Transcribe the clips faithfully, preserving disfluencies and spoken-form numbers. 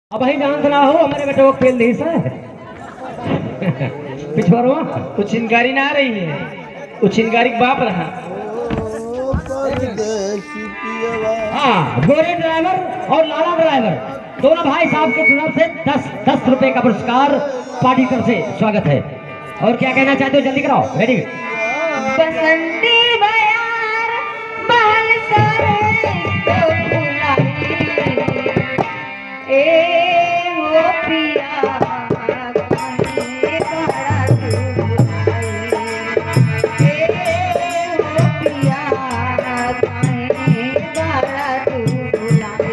अब ही डांस ना हो हमारे बेटे को खेल दी सर पिछवाड़वा कुछ चिंगारी ना आ रही है, कुछ चिंगारी बाप रहा। हाँ, गोरे ड्राइवर और लाला ड्राइवर दोनों भाई साहब की तरफ से दस दस रुपए का पुरस्कार पार्टी तरफ से स्वागत है। और क्या कहना चाहते हो जल्दी कराओ। रेडी। बसंती बयार बाल सारे तो फुलाई ए वो पिया कहीं बड़ा तू बुलाई ए वो पिया कहीं बड़ा तू बुलाई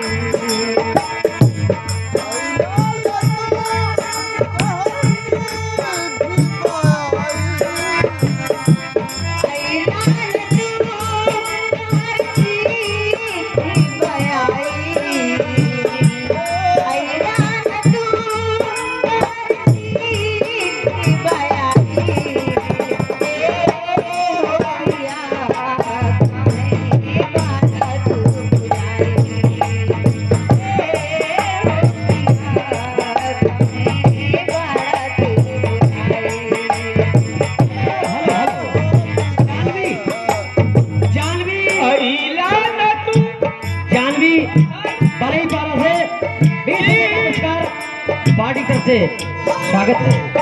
पार्टी तरफ से स्वागत है।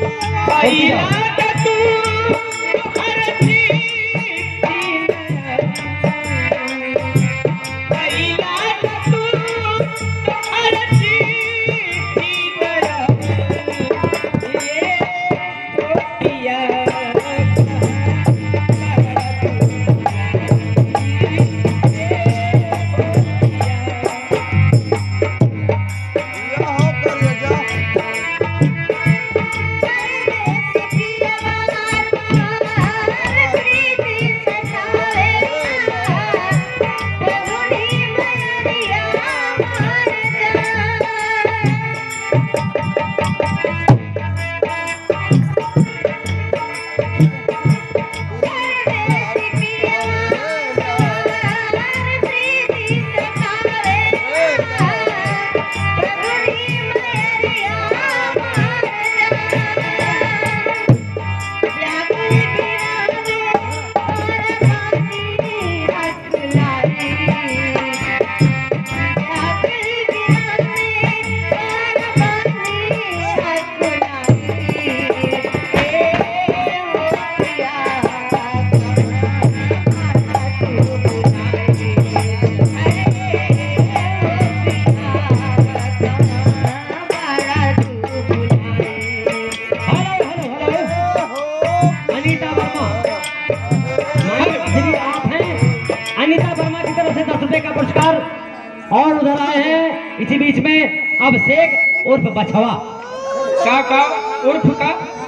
का पुरस्कार और उधर आए हैं इसी बीच में अभिषेक उर्फ बछवा का का उर्फ का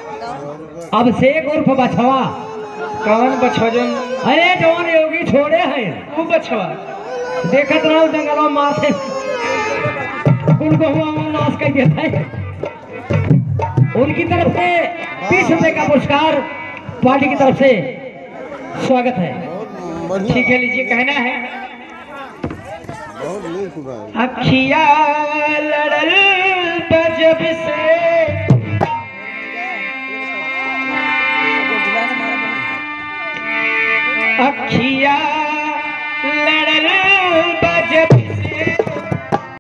अभिषेक उर्फ बछवा कौन बछवा? जो अरे जवान योगी छोड़े हैं वो बछवा देखत रहो जंगलों माथे उनको हुआ नाश कर देता है। उनकी तरफ से बीस रुपए का पुरस्कार पार्टी की तरफ से स्वागत है। ठीक है, लीजिए। कहना है अखिया लड़ल जब से अखिया